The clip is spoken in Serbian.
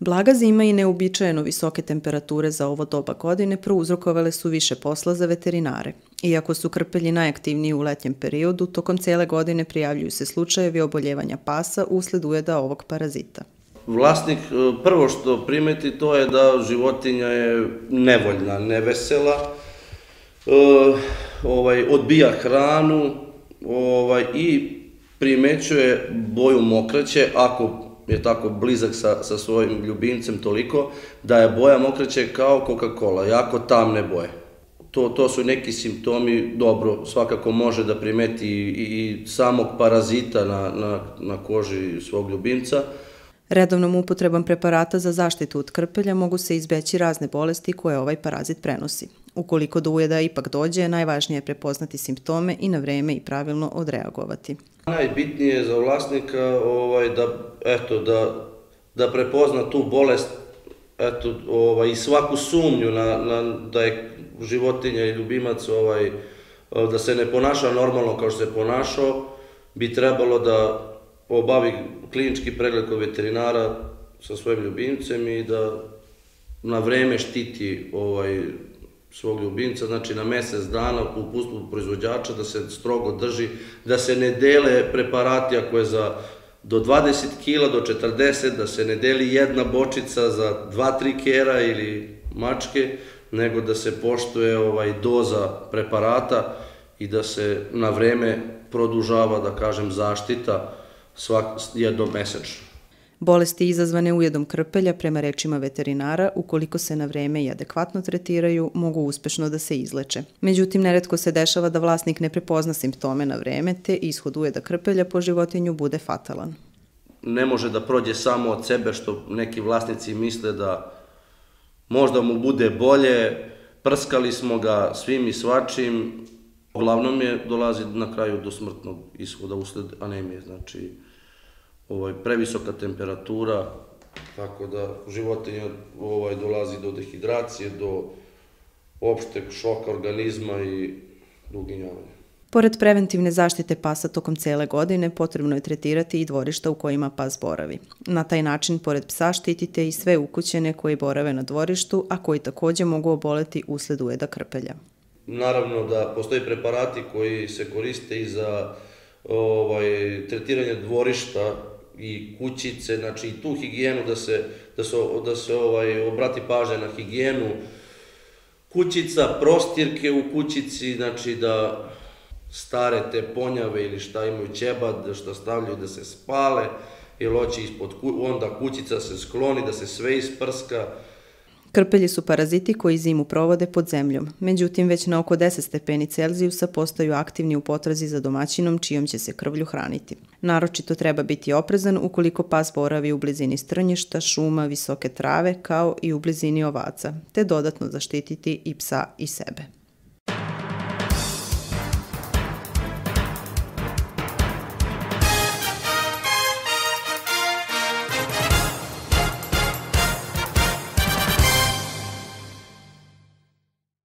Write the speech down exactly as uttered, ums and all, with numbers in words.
Blaga zima i neuobičajeno visoke temperature za ovo doba godine prouzrokovale su više posla za veterinare. Iako su krpelji najaktivniji u letnjem periodu, tokom cele godine prijavljuju se slučajevi oboljevanja pasa usled ujeda ovog parazita. Vlasnik prvo što primeti to je da životinja je nevoljna, nevesela, odbija hranu i primećuje boju mokraće, ako je tako blizak sa svojim ljubimcem toliko, da je boja mokraće kao Coca-Cola, jako tamne boje. To su neki simptomi, dobro, svakako može da primeti i samog parazita na koži svog ljubimca. Redovnom upotrebom preparata za zaštitu od krpelja mogu se izbeći razne bolesti koje ovaj parazit prenosi. Ukoliko do ujeda ipak dođe, najvažnije je prepoznati simptome i na vreme i pravilno odreagovati. Najbitnije je za vlasnika da prepozna tu bolest i svaku sumnju da je životinja i ljubimac, da se ne ponaša normalno kao što se ponašao, bi trebalo da obavi klinički pregled kod veterinara sa svojim ljubimcem i da na vreme štiti svog ljubimca, znači na mesec dana u uputstvu proizvođača da se strogo drži, da se ne dele preparati ako je za do dvadeset kila, do četrdeset, da se ne deli jedna bočica za dva tri kera ili mačke, nego da se poštuje doza preparata i da se na vreme produžava, da kažem, zaštita jednom mesečno. Bolesti izazvane ujedom krpelja, prema rečima veterinara, ukoliko se na vreme i adekvatno tretiraju, mogu uspešno da se izleče. Međutim, neretko se dešava da vlasnik ne prepozna simptome na vreme, te ishod ujeda krpelja po životinju bude fatalan. Ne može da prođe samo od sebe, što neki vlasnici misle da možda mu bude bolje, prskali smo ga svim i svačim. Uglavnom je dolazi na kraju do smrtnog ishoda usled anemije, znači previsoka temperatura, tako da životinja dolazi do dehidracije, do opšteg šoka organizma i uginjavanja. Pored preventivne zaštite pasa tokom cele godine, potrebno je tretirati i dvorišta u kojima pas boravi. Na taj način, pored psa, štitite i sve ukućene koji borave na dvorištu, a koji takođe mogu oboleti usled ujeda krpelja. Naravno da postoji preparati koji se koriste i za tretiranje dvorišta i kućice, znači i tu higijenu, da se obrati pažnja na higijenu kućica, prostirke u kućici, znači da stare te ponjave ili šta imaju ćebad, šta stavljaju da se spale, jer hoće ispod, onda kućica se skloni, da se sve isprska. Krpelji su paraziti koji zimu provode pod zemljom. Međutim, već na oko deset stepeni Celzijusa postaju aktivni u potrazi za domaćinom čijom će se krvlju hraniti. Naročito treba biti oprezan ukoliko pas boravi u blizini strnjišta, šuma, visoke trave, kao i u blizini ovaca, te dodatno zaštititi i psa i sebe.